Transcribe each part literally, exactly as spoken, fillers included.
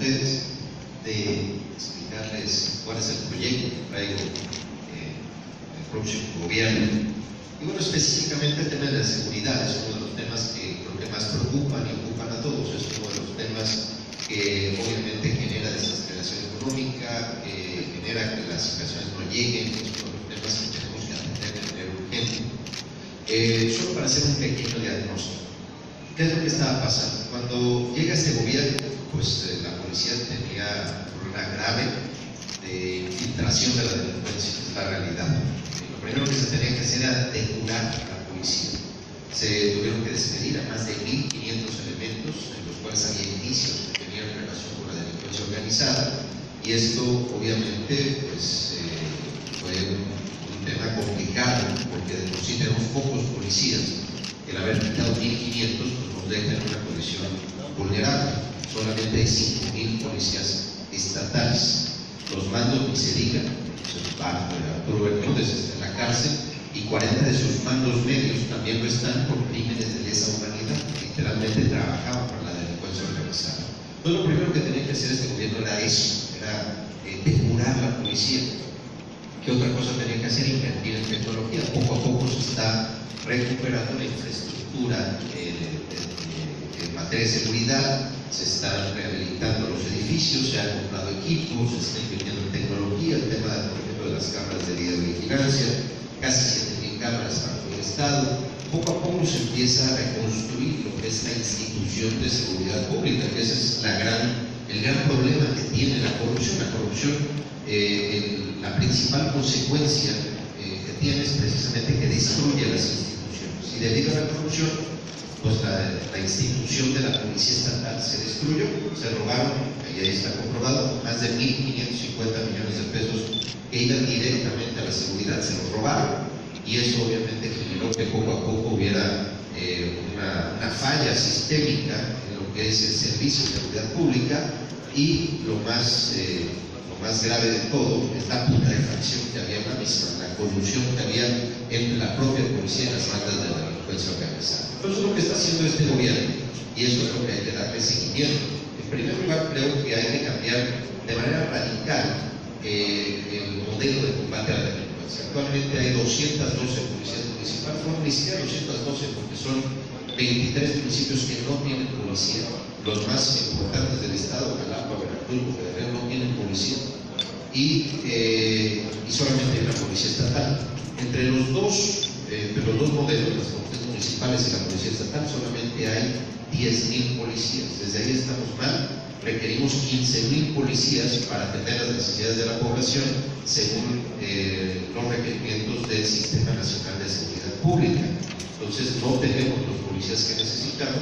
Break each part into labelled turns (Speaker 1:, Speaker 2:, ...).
Speaker 1: ustedes de explicarles cuál es el proyecto que traigo eh, el próximo gobierno. Y bueno, específicamente el tema de la seguridad es uno de los temas que creo que más preocupan y ocupan a todos. Es uno de los temas que obviamente genera desaceleración económica, que genera que las inversiones no lleguen. Es uno de los temas que tenemos que atender de manera urgente. Eh, solo para hacer un pequeño diagnóstico. ¿Qué es lo que estaba pasando? Cuando llega este gobierno, pues eh, la policía tenía un problema grave de infiltración de la delincuencia, es la realidad. Lo primero que se tenía que hacer era depurar a la policía. Se tuvieron que despedir a más de mil quinientos elementos, en los cuales había indicios que tenían relación con la delincuencia organizada, y esto obviamente pues, eh, fue un, un tema complicado, porque de por sí tenemos pocos policías. El haber quitado mil quinientos pues, nos deja en una condición vulnerable. Solamente hay cinco mil policías estatales. Los mandos ni se digan, Arturo Bermúdez está en la cárcel y cuarenta de sus mandos medios también lo están por crímenes de lesa humanidad. Literalmente trabajaban para la delincuencia organizada. Entonces lo primero que tenía que hacer este gobierno era eso, era eh, depurar la policía. ¿Qué otra cosa tenía que hacer? Invertir en tecnología. Poco a poco se está recuperando la infraestructura eh, en materia de seguridad, se están rehabilitando los edificios, se han comprado equipos, se está invirtiendo en tecnología, el tema, por ejemplo, de las cámaras de videovigilancia, casi siete mil cámaras para todo el Estado. Poco a poco se empieza a reconstruir lo que es la institución de seguridad pública, que ese es la gran, el gran problema que tiene la corrupción. La corrupción, eh, el, la principal consecuencia eh, que tiene es precisamente que destruye las instituciones. Y debido a la corrupción, pues la, la institución de la policía estatal se destruyó, se robaron, y ahí está comprobado, más de mil quinientos cincuenta millones de pesos que iban directamente a la seguridad, se los robaron, y eso obviamente generó que poco a poco hubiera eh, una, una falla sistémica en lo que es el servicio de seguridad pública, y lo más, eh, lo más grave de todo es la putrefacción que había en la misma, la corrupción que había entre la propia policía y las bandas de la delincuencia organizada. Entonces, lo que está haciendo este gobierno, y eso es lo que hay que darle seguimiento. En primer lugar, creo que hay que cambiar de manera radical eh, el modelo de combate a la delincuencia. Actualmente hay doscientas doce policías municipales, bueno, ni siquiera doscientas doce, porque son veintitrés municipios que no tienen policía. Los más importantes del estado, Jalapa, Veracruz, Guerrero, no tienen policía. Y, eh, y solamente hay una policía estatal. Entre los dos, eh, de los dos modelos, las policías municipales y la policía estatal, solamente hay diez mil policías. Desde ahí estamos mal. Requerimos quince mil policías para atender las necesidades de la población según eh, los requerimientos del Sistema Nacional de Seguridad Pública. Entonces no tenemos los policías que necesitamos,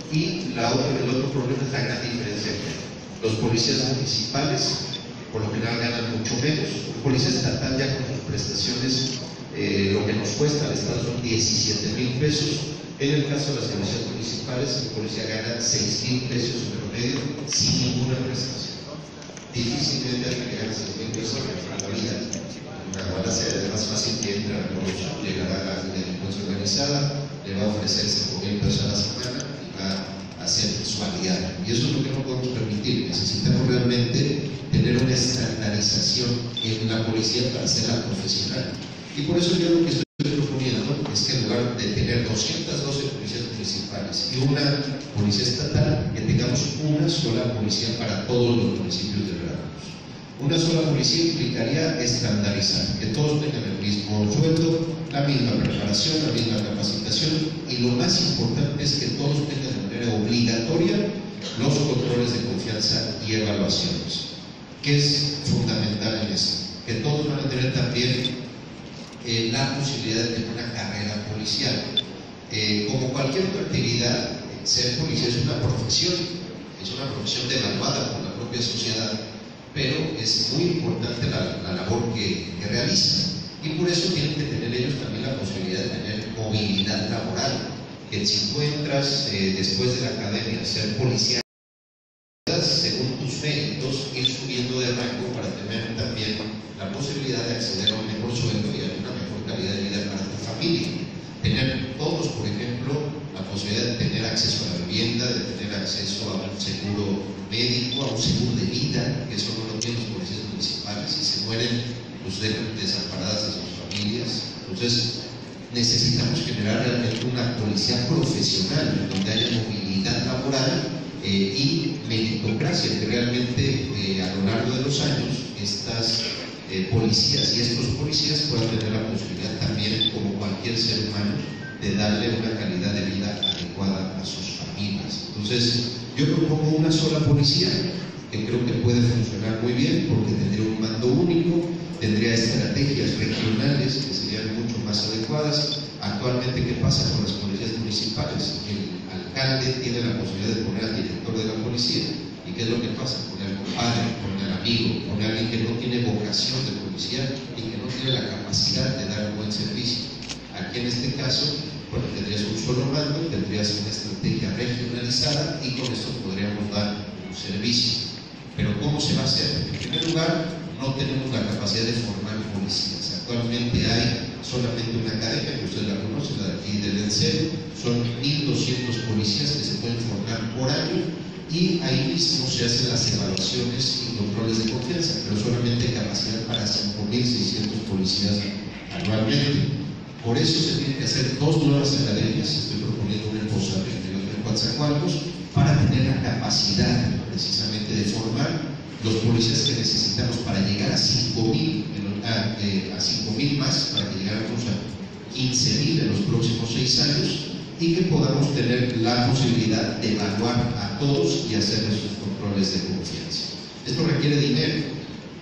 Speaker 1: y la otra, el otro problema es la gran diferencia que hay. Los policías municipales por lo general ganan mucho menos. Un policía estatal ya con sus prestaciones, eh, lo que nos cuesta al Estado son diecisiete mil pesos. En el caso de las policías municipales, el policía gana seis mil pesos en promedio sin ninguna prestación. Difícilmente alguien que gana seis mil pesos en la vida. Una balacera es más fácil que entre a la corrupción, llegará a la delincuencia organizada, le va a ofrecer cinco mil pesos a la semana y va a hacer su aliado. Y eso es lo que no podemos permitir. Necesitamos realmente tener una estandarización en la policía para hacerla profesional. Y por eso yo lo que estoy proponiendo, ¿no?, es que en lugar de tener doscientas doce policías municipales y una policía estatal, que tengamos una sola policía para todos los municipios de Veracruz. Una sola policía implicaría estandarizar, que todos tengan el mismo sueldo, la misma preparación, la misma capacitación, y lo más importante es que todos tengan de manera obligatoria los controles de confianza y evaluaciones, que es fundamental en esto, que todos van a tener también eh, la posibilidad de tener una carrera policial. Eh, como cualquier otra actividad, ser policía es una profesión, es una profesión devaluada por la propia sociedad, pero es muy importante la, la labor que, que realizan, y por eso tienen que tener ellos también la posibilidad de tener movilidad laboral, que si encuentras eh, después de la academia ser policía, según tus méritos, ir subiendo de rango para tener también la posibilidad de acceder a un mejor sueldo y a una mejor calidad de vida para tu familia. Tener todos, por ejemplo, la posibilidad de tener acceso a la vivienda, de tener acceso a un seguro médico, a un seguro de vida, que eso no lo tienen los policías municipales, y se mueren, pues dejan desamparadas a sus familias. Entonces, necesitamos generar realmente una policía profesional, donde haya movilidad laboral eh, y meritocracia, que realmente eh, a lo largo de los años estas eh, policías y estos policías puedan tener la posibilidad también, como cualquier ser humano, de darle una calidad de vida adecuada a sus familias. Entonces, yo propongo una sola policía, que creo que puede funcionar muy bien, porque tendría un mando único, tendría estrategias regionales que serían mucho más adecuadas. Actualmente, ¿qué pasa con las policías municipales? El alcalde tiene la posibilidad de poner al director de la policía. ¿Y qué es lo que pasa? Poner al compadre, poner al amigo, poner a alguien que no tiene vocación de policía y que no tiene la capacidad de dar un buen servicio. Aquí en este caso, bueno, tendrías un solo mando, tendrías una estrategia regionalizada y con esto podríamos dar un servicio. Pero ¿cómo se va a hacer? En primer lugar, no tenemos la capacidad de formar policías. Actualmente hay solamente una academia, que usted la conoce, la de aquí del ENSEM, son mil doscientos policías que se pueden formar por año, y ahí mismo se hacen las evaluaciones y controles de confianza, pero solamente hay capacidad para cinco mil seiscientos policías anualmente. Por eso se tienen que hacer dos nuevas academias. Estoy proponiendo una en Poza Rica y otra en Coatzacoalcos, para tener la capacidad precisamente de formar los policías que necesitamos para llegar a cinco mil, a, eh, a cinco mil más, para que llegáramos a quince mil en los próximos seis años, y que podamos tener la posibilidad de evaluar a todos y hacer esos controles de confianza. Esto requiere dinero.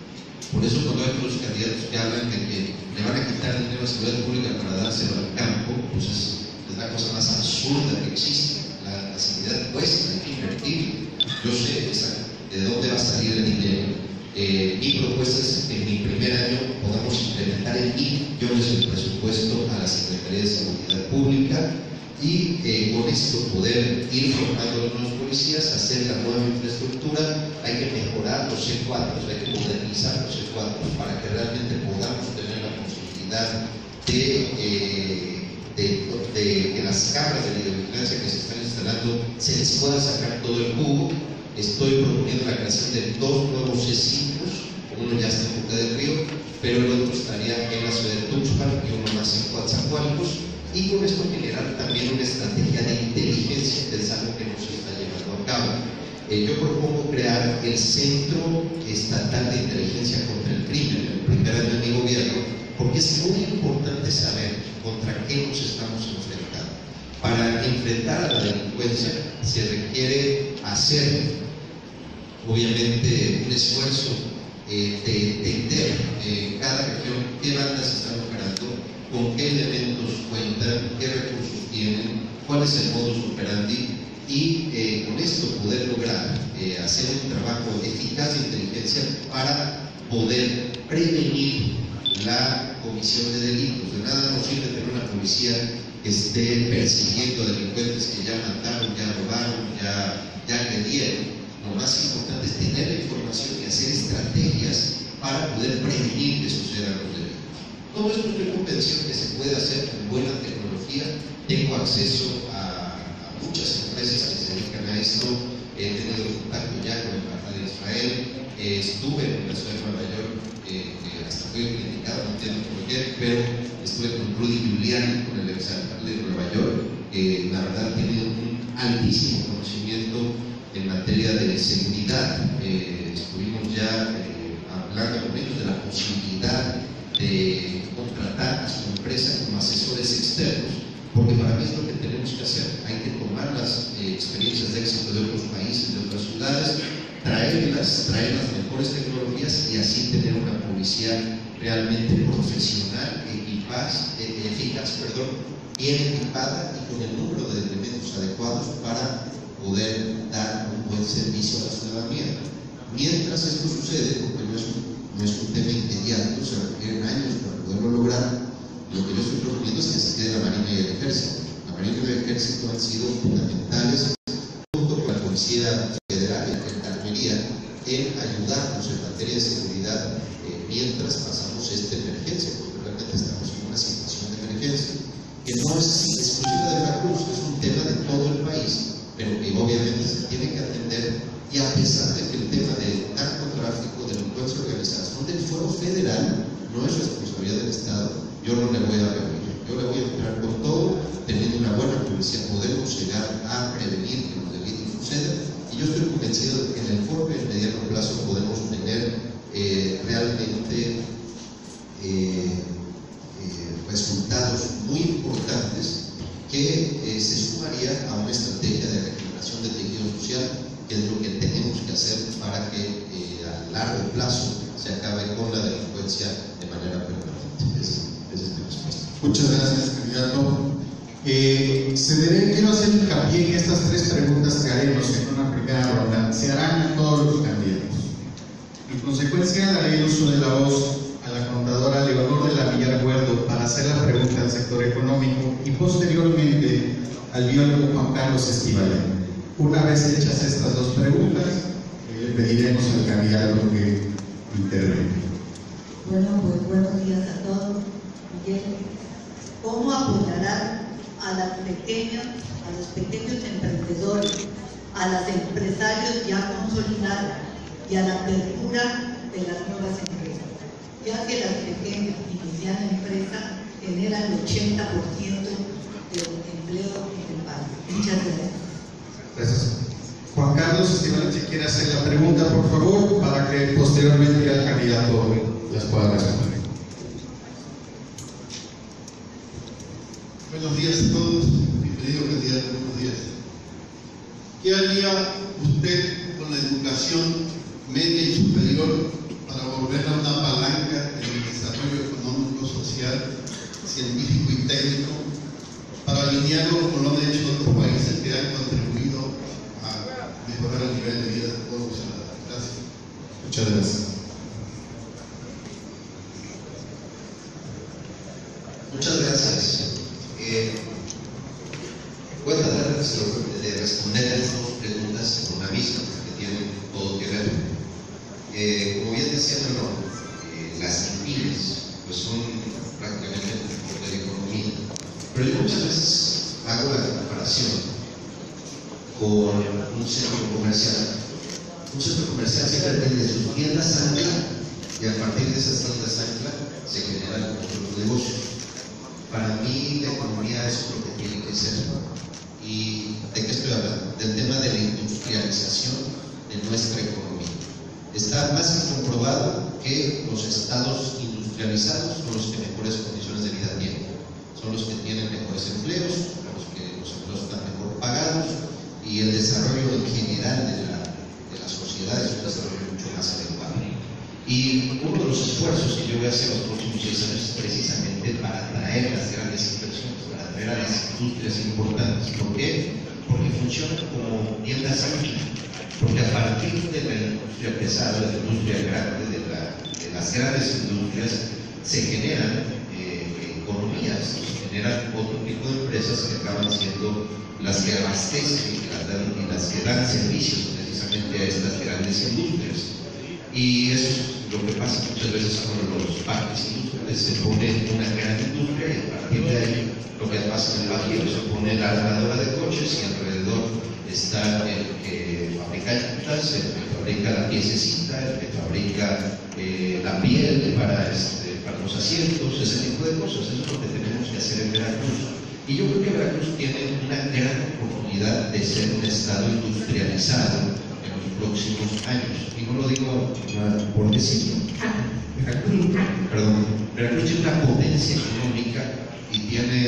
Speaker 1: Por eso, cuando hay otros candidatos que hablan de que le van a quitar dinero a la seguridad pública para dárselo al campo, pues es, es la cosa más absurda que existe. La, la seguridad cuesta, hay que invertir. Yo sé esa, de dónde va a salir el dinero. Eh, mi propuesta es que en mi primer año podamos implementar en mil millones el presupuesto a la Secretaría de Seguridad Pública, y eh, con esto poder ir formando a los nuevos policías, hacer la nueva infraestructura. Hay que mejorar los C cuatro, hay que modernizar los C cuatro para que realmente podamos tener la posibilidad de, eh, de, de que las cámaras de videovigilancia que se están instalando se les pueda sacar todo el jugo. Estoy proponiendo la creación de dos nuevos C cinco, uno ya está en Boca del Río, pero el otro estaría en la ciudad de Tuxpan y uno más en Coatzacoalcos. Y con esto generar también una estrategia de inteligencia, que es algo que no se está llevando a cabo. Eh, yo propongo crear el Centro Estatal de Inteligencia contra el Crimen en el primer año de mi gobierno, porque es muy importante saber contra qué nos estamos enfrentando. Para enfrentar a la delincuencia se requiere hacer, obviamente, un esfuerzo eh, de entender eh, cada región qué bandas están operando, con qué elementos cuentan, qué recursos tienen, cuál es el modus operandi, y eh, con esto poder lograr eh, hacer un trabajo eficaz de inteligencia para poder prevenir la comisión de delitos. De nada nos sirve tener una policía que esté persiguiendo a delincuentes que ya mataron, ya robaron, ya, ya agredieron. Lo más importante es tener la información y hacer estrategias para poder prevenir que sucedan los delitos. Todo esto estoy convencido que se puede hacer con buena tecnología. Tengo acceso a, a muchas empresas que se dedican a esto. He tenido contacto ya con el Embajada de Israel. Eh, estuve en la ciudad de Nueva York, eh, que hasta fui criticado, no entiendo por qué, pero estuve con Rudy Giuliani, con el exalcalde de Nueva York, que la verdad tiene un altísimo conocimiento en materia de seguridad. Eh, estuvimos ya eh, hablando con ellos de la posibilidad de contratar a su empresa como asesores externos, porque para mí es lo que tenemos que hacer. Hay que tomar las eh, experiencias de éxito de otros países, de otras ciudades, traerlas, traer las mejores tecnologías y así tener una policía realmente profesional, eficaz, eh, eficaz, perdón, bien equipada y con el número de elementos adecuados para poder dar un buen servicio a la ciudadanía. Mientras esto sucede, porque no es un no es un tema inmediato, se requieren años para poderlo lograr, lo que yo estoy proponiendo es que se quede la Marina y el Ejército. La Marina y el Ejército han sido fundamentales, junto con la Policía Federal y la Gendarmería, en ayudarnos en materia de seguridad eh, mientras pasamos esta emergencia, porque realmente estamos en una situación de emergencia, que no es exclusiva de Veracruz, es un tema de todo el país, pero que obviamente se tiene que atender Y a pesar de que el tema del narcotráfico, delincuencia organizada, son del fuero federal, no es responsabilidad del Estado, yo no le voy a reunir. Yo le voy a entrar con todo, teniendo una buena policía, podemos llegar a prevenir que los delitos sucedan. Y yo estoy convencido de que en el corto y el mediano plazo podemos tener eh, realmente eh, eh, resultados muy importantes que eh, se sumaría a una estrategia de regeneración del tejido social, que es lo que tenemos que hacer para que eh, a largo plazo se acabe con la delincuencia de manera permanente. Esa es mi respuesta.
Speaker 2: Muchas gracias, candidato. Eh, se debe, quiero hacer hincapié en estas tres preguntas que haremos en una primera ronda. Se harán a todos los candidatos. En consecuencia, daré el uso de la voz a la contadora Leonor de la Villar Guerdo para hacer la pregunta al sector económico y posteriormente al biólogo Juan Carlos Estíbaliz. Una vez hechas estas dos preguntas, eh, le pediremos al candidato que intervenga.
Speaker 3: Bueno, pues buenos días a todos. Miguel, ¿cómo apoyará a las pequeñas, a los pequeños emprendedores, a los empresarios ya consolidados y a la apertura de las nuevas empresas? Ya que las pequeñas y medianas empresas generan el ochenta por ciento del empleo en el país. Muchas gracias.
Speaker 2: Gracias. Juan Carlos Estíbaliz, si quiere hacer la pregunta, por favor, para que posteriormente el candidato las pueda responder.
Speaker 4: Buenos días a todos, bienvenido candidato, buenos días. ¿Qué haría usted con la educación media y superior para volverla una palanca en el desarrollo económico, social, científico y técnico, para alinearlo con lo que han hecho otros países que han contribuido a mejorar el nivel de vida de todos los ciudadanos? Gracias.
Speaker 2: Muchas gracias.
Speaker 1: Muchas gracias. Eh, voy a tratar de responder a estas dos preguntas en una misma, porque tienen todo que ver. Eh, como bien decía Menor, eh, las pymes pues son prácticamente el motor de la economía, pero yo muchas veces hago la comparación con un centro comercial. Un centro comercial siempre tiene sus tiendas ancla, y a partir de esas tiendas ancla se generan otros negocios. Para mí la economía es lo que tiene que ser. ¿Y de qué estoy hablando? Del tema de la industrialización de nuestra economía. Está más que comprobado que los estados industrializados son los que mejores condiciones de vida tienen. Son los que tienen mejores empleos, los que los empleos están mejor pagados, y el desarrollo en general de la, de la sociedad es un desarrollo mucho más adecuado. Y uno de los esfuerzos que yo voy a hacer los próximos seis años es precisamente para atraer las grandes inversiones, para atraer a las industrias importantes. ¿Por qué? Porque funcionan como tiendas ancla. Porque a partir de la industria pesada, de la industria grande, de, la, de las grandes industrias, se generan eh, economías, se generan otro tipo de empresas que acaban siendo las que abastecen y las, dan, y las que dan servicios precisamente a estas grandes industrias. Y eso es lo que pasa muchas veces con los parques industriales. Se pone una gran industria y a partir de ahí lo que pasa en el Bajío, se pone la armadora de coches y alrededor está el que fabrica llantas, el que fabrica la piececita, el que fabrica eh, la piel para, este, para los asientos, ese tipo de cosas. Eso es lo que tenemos que hacer en Veracruz. Y yo creo que Veracruz tiene una gran oportunidad de ser un estado industrializado próximos años, y no lo digo uh, por decirlo. Veracruz, perdón, Veracruz tiene una potencia económica y tiene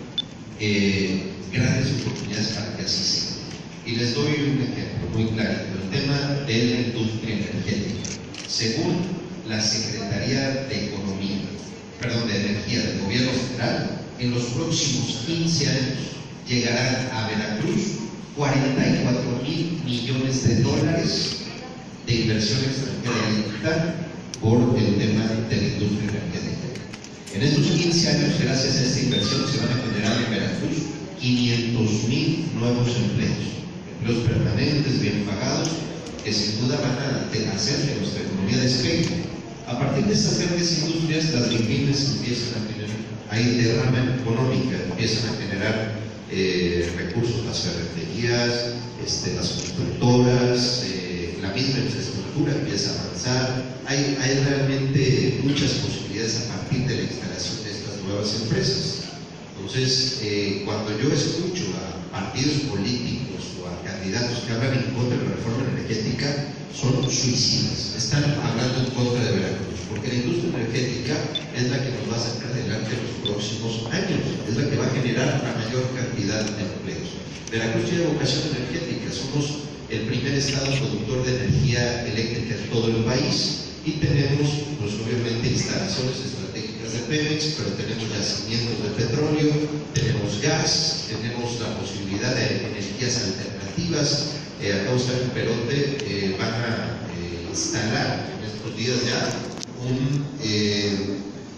Speaker 1: eh, grandes oportunidades para que así sea. Y les doy un ejemplo muy claro, el tema de la industria energética. Según la Secretaría de Economía, perdón, de Energía del Gobierno Federal, en los próximos quince años llegarán a Veracruz cuarenta y cuatro mil millones de dólares de inversión extranjera directa por el tema de la industria energética. En estos quince años, gracias a esta inversión, se van a generar en Veracruz quinientos mil nuevos empleos, empleos permanentes, bien pagados, que sin duda van a hacer que nuestra economía despegue. A partir de estas grandes industrias, las pymes empiezan a tener, hay derrama económica, empiezan a generar Eh, recursos, las ferreterías, este, las constructoras, eh, la misma infraestructura empieza a avanzar, hay, hay realmente muchas posibilidades a partir de la instalación de estas nuevas empresas. Entonces, eh, cuando yo escucho a partidos políticos o a candidatos que hablan en contra de la reforma energética, son suicidas, están hablando en contra de Veracruz, porque la industria energética es la que nos va a sacar adelante en los próximos años, es la que va a generar una mayor cantidad de empleos. Veracruz tiene vocación energética, somos el primer estado productor de energía eléctrica en todo el país y tenemos, pues obviamente, instalaciones estratégicas de Pemex, pero tenemos yacimientos de petróleo, tenemos gas, tenemos la posibilidad de energías alternativas. Eh, acá usted en Perote eh, van a eh, instalar en estos días ya un, eh,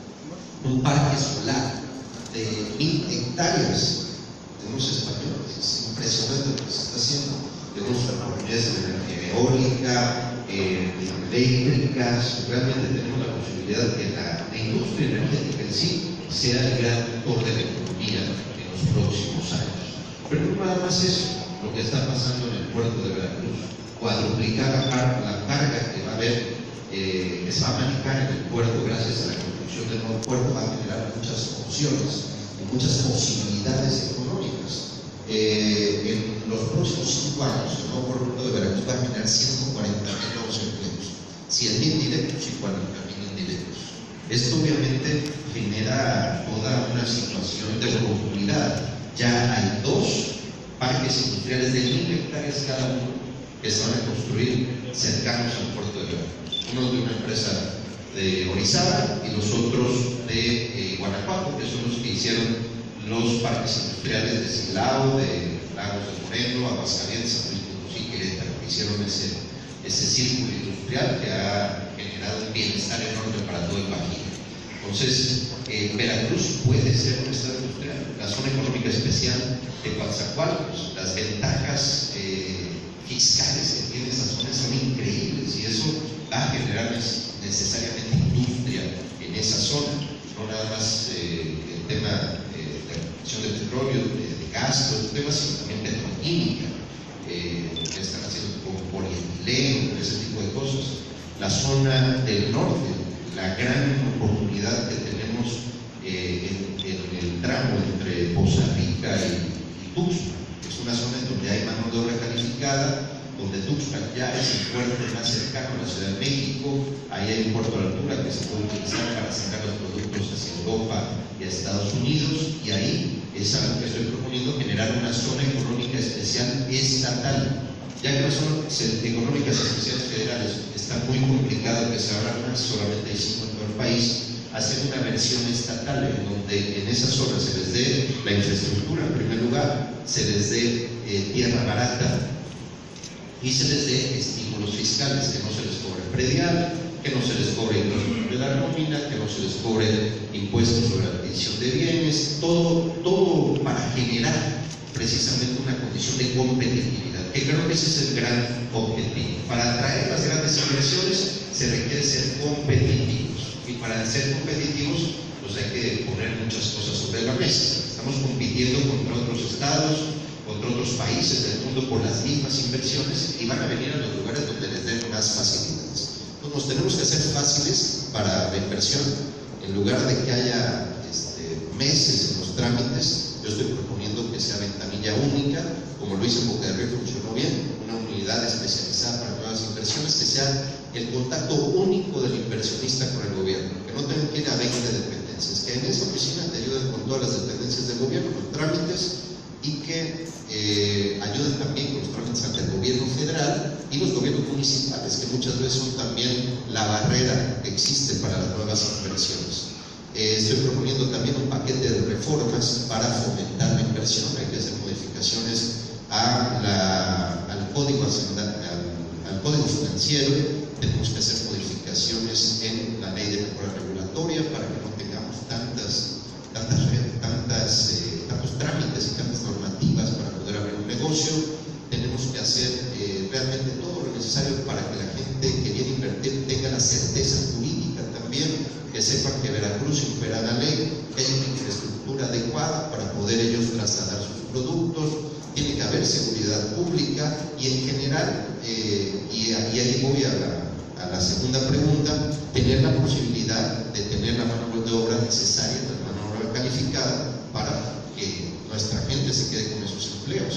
Speaker 1: un parque solar de mil hectáreas. Tenemos españoles, es impresionante lo que se está haciendo. Tenemos oportunidades de energía eólica, eh, eléctricas, realmente tenemos la posibilidad de que la, la industria energética en sí sea el gran motor de la economía en los próximos años. Pero no nada más eso. Lo que está pasando en el puerto de Veracruz, cuadruplicar la, la carga que va a haber, eh, que se va a manejar en el puerto gracias a la construcción del nuevo puerto, va a generar muchas opciones y muchas posibilidades económicas. Eh, en los próximos cinco años, el nuevo puerto de Veracruz va a generar ciento cuarenta mil nuevos empleos, cien mil directos y cuarenta mil indirectos. Esto obviamente genera toda una situación de oportunidad. Ya hay dos parques industriales de mil hectáreas cada uno que se van a construir cercanos al puerto de Veracruz. Uno de una empresa de Orizaba y los otros de eh, Guanajuato, que son los que hicieron los parques industriales de Silao, de Lagos de Moreno, Aguascalientes, San Luis Potosí, Querétaro, que hicieron ese, ese círculo industrial que ha generado un bienestar enorme para todo el Bajío. Entonces, eh, Veracruz puede ser un estado industrial. La zona económica especial de Coatzacoalcos, las ventajas eh, fiscales que tiene esa zona son increíbles y eso va a generar necesariamente industria en esa zona, no nada más eh, el tema eh, de la producción de petróleo, de, de gas, todos los temas, sino también petroquímica, eh, que están haciendo con polietileno, ese tipo de cosas. La zona del norte, la gran oportunidad que tenemos eh, en, en el tramo entre Poza Rica y Tuxpan, es una zona en donde hay mano de obra calificada, donde Tuxpan ya es el puerto más cercano a la Ciudad de México, ahí hay un puerto de altura que se puede utilizar para sacar los productos hacia Europa y a Estados Unidos, y ahí es algo que estoy proponiendo, generar una zona económica especial estatal, ya que las zonas económicas especiales federales está muy complicado que se abran más, solamente hay cinco en todo el país. Hacer una versión estatal en donde en esa zona se les dé la infraestructura en primer lugar, se les dé eh, tierra barata y se les dé estímulos fiscales, que no se les cobre predial, que no se les cobre impuestos de la nómina, que no se les cobre impuestos sobre la adquisición de bienes, todo, todo para generar precisamente una condición de competitividad, que creo que ese es el gran objetivo. Para atraer las grandes inversiones se requiere ser competitivos. Y para ser competitivos, pues hay que poner muchas cosas sobre la mesa. Estamos compitiendo contra otros estados, contra otros países del mundo por las mismas inversiones y van a venir a los lugares donde les den más facilidades. Entonces nos tenemos que hacer fáciles para la inversión. En lugar de que haya este, meses en los trámites, yo estoy proponiendo que sea ventanilla única, como lo hice en Boca del Río, funcionó bien, una unidad especializada para nuevas inversiones, que sea el contacto único del inversionista con el gobierno, que no tengan que ir a veinte dependencias, que en esa oficina te ayuden con todas las dependencias del gobierno, con trámites, y que eh, ayuden también con los trámites ante el gobierno federal y los gobiernos municipales, que muchas veces son también la barrera que existe para las nuevas inversiones. Eh, estoy proponiendo también un paquete de reformas para fomentar la inversión. Hay que hacer modificaciones a la, al, código, al, al código financiero. Tenemos que hacer modificaciones en la ley de mejora regulatoria para que no tengamos tantas, tantas, tantas, eh, tantos trámites y tantas normativas para poder abrir un negocio. Tenemos que hacer eh, realmente todo lo necesario para que la gente que viene a invertir tenga la certeza jurídica también, que sepan que Veracruz impera la ley, que hay una infraestructura adecuada para poder ellos trasladar sus productos, tiene que haber seguridad pública y en general, eh, y y ahí voy a la, a la segunda pregunta, tener la posibilidad de tener la mano de obra necesaria, la mano de obra calificada para que nuestra gente se quede con esos empleos.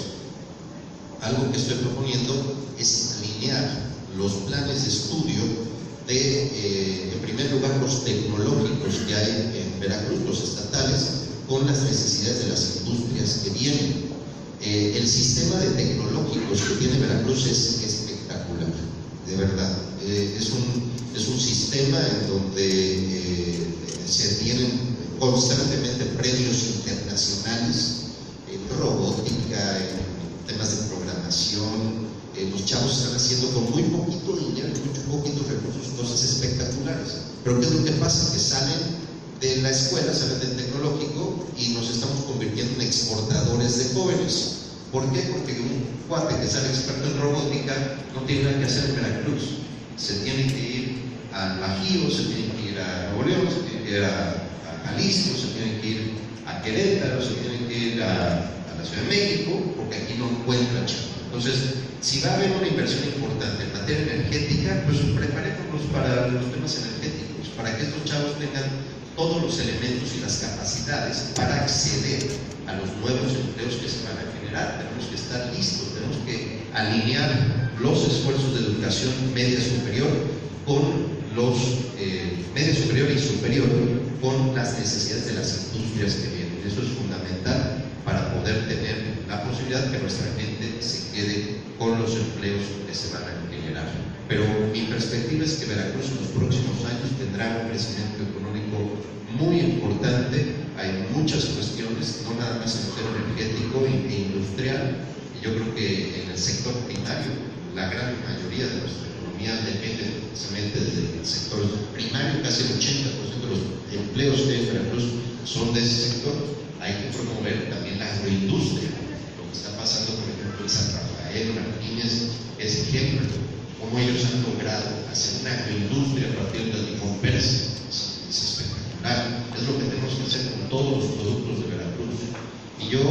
Speaker 1: Algo que estoy proponiendo es alinear los planes de estudio de, eh, en primer lugar, los tecnológicos que hay en Veracruz, los estatales, con las necesidades de las industrias que vienen. Eh, el sistema de tecnológicos que tiene Veracruz es espectacular, de verdad. Eh, es, un, es un sistema en donde eh, se tienen constantemente premios internacionales en robótica, en temas de programación. Eh, los chavos están haciendo con muy poquito dinero, muy poquitos recursos, cosas espectaculares. Pero ¿qué es lo que pasa? Que salen de la escuela, salen del tecnológico y nos estamos convirtiendo en exportadores de jóvenes. ¿Por qué? Porque un cuate que sale experto en robótica no tiene nada que hacer en Veracruz. Se tiene que ir al Bajío, se tiene que ir a Nuevo León, se tiene que ir a, a Jalisco, se tiene que ir a Querétaro, se tiene que ir a, a la Ciudad de México, porque aquí no encuentra chamba. Entonces, si va a haber una inversión importante en materia energética, pues preparémonos para los temas energéticos, para que estos chavos tengan todos los elementos y las capacidades para acceder a los nuevos empleos que se van a generar. Tenemos que estar listos, tenemos que alinear los esfuerzos de educación media superior con los eh, media superior y superior con las necesidades de las industrias que vienen. Eso es fundamental para poder tener la posibilidad que nuestra gente se quede con los empleos que se van a generar. Pero mi perspectiva es que Veracruz en los próximos años tendrá un crecimiento económico muy importante. Hay muchas cuestiones, no nada más en el tema energético e industrial. Yo creo que en el sector primario, la gran mayoría de nuestra economía depende precisamente del sector primario. Casi el ochenta por ciento de los empleos que hay en Veracruz son de ese sector. Hay que promover también la agroindustria. Lo que está pasando, por ejemplo, en San Rafael, en Martínez, es ejemplo cómo ellos han logrado hacer una agroindustria a partir del limón persa. Es, es espectacular. Es lo que tenemos que hacer con todos los productos de Veracruz. Y yo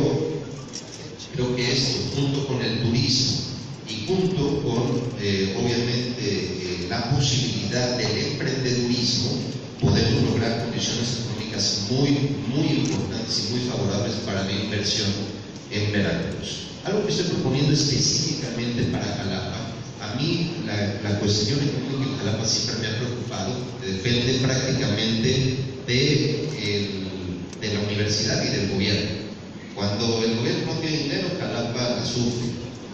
Speaker 1: creo que esto, junto con el turismo y junto con, eh, obviamente, eh, la posibilidad del emprendedurismo, podemos lograr condiciones económicas muy, muy importantes y muy favorables para la inversión en Veracruz. Algo que estoy proponiendo específicamente para Jalapa. A mí la, la cuestión económica en Jalapa siempre me ha preocupado. Depende prácticamente de, el, de la universidad y del gobierno. Cuando el gobierno no tiene dinero, Jalapa la sufre.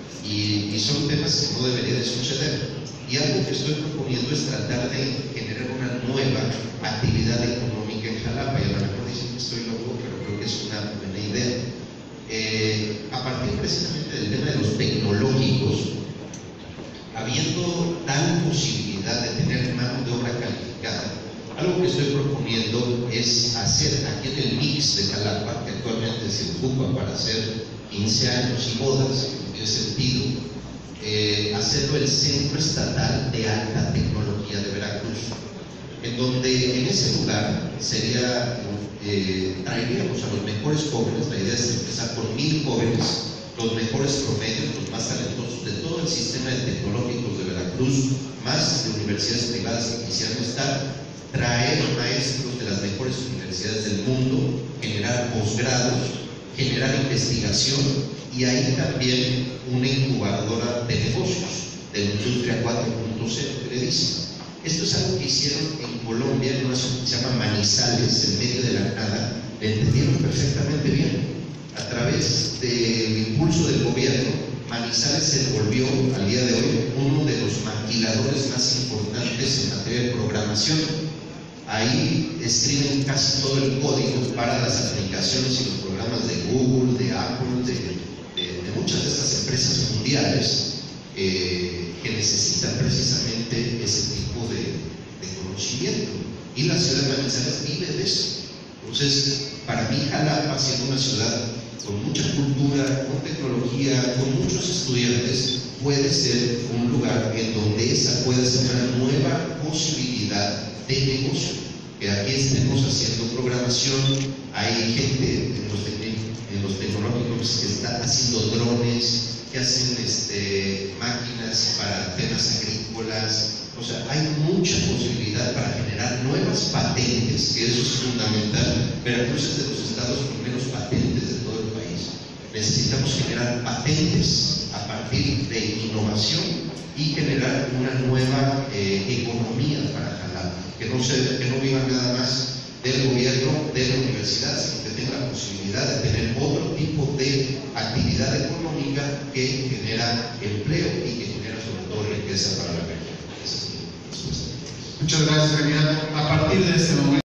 Speaker 1: Y, y son temas que no debería de suceder. Y algo que estoy proponiendo es tratar de generar una nueva actividad económica en Jalapa. Y a lo mejor dicen que estoy loco, pero creo que es una buena idea. Eh, a partir precisamente del tema de los tecnológicos, habiendo tal posibilidad de tener mano de obra calificada, algo que estoy proponiendo es hacer aquí en el mix de Jalapa, que actualmente se ocupa para hacer quince años y bodas, en tiene sentido, eh, hacerlo el Centro Estatal de Alta Tecnología de Veracruz, en donde en ese lugar sería, eh, traeríamos a los mejores jóvenes. La idea es empezar con mil jóvenes, los mejores promedios, los más talentosos de todo el sistema de tecnológicos de Veracruz, más de universidades privadas que quisieran estar, traer maestros de las mejores universidades del mundo, generar posgrados, generar investigación y ahí también una incubadora de negocios de la industria cuatro punto cero que le dicen. Esto es algo que hicieron en Colombia, en una ciudad que se llama Manizales, en medio de la nada. Le entendieron perfectamente bien. A través del impulso del gobierno, Manizales se volvió al día de hoy uno de los maquiladores más importantes en materia de programación. Ahí escriben casi todo el código para las aplicaciones y los programas de Google, de Apple, de, de, de muchas de estas empresas mundiales eh, que necesitan precisamente ese tipo de, de conocimiento. Y la ciudad de Manizales vive de eso. Entonces, para mí Jalapa, siendo una ciudad con mucha cultura, con tecnología, con muchos estudiantes, puede ser un lugar en donde esa puede ser una nueva posibilidad de negocio. Que aquí estemos haciendo programación, hay gente en los, en en los tecnológicos que están haciendo drones, que hacen este, máquinas para temas agrícolas. O sea, hay mucha posibilidad para generar nuevas patentes, que eso es fundamental. Veracruz es de los estados con menos patentes de todo el país. Necesitamos generar patentes a partir de innovación y generar una nueva eh, economía para jalar, que no, se, que no viva nada más del gobierno, de la universidad, sino que tenga la posibilidad de tener otro tipo de actividad económica que genera empleo y que genera sobre todo riqueza para la región. Esa es mi respuesta.
Speaker 2: Muchas gracias, candidato. A partir de este momento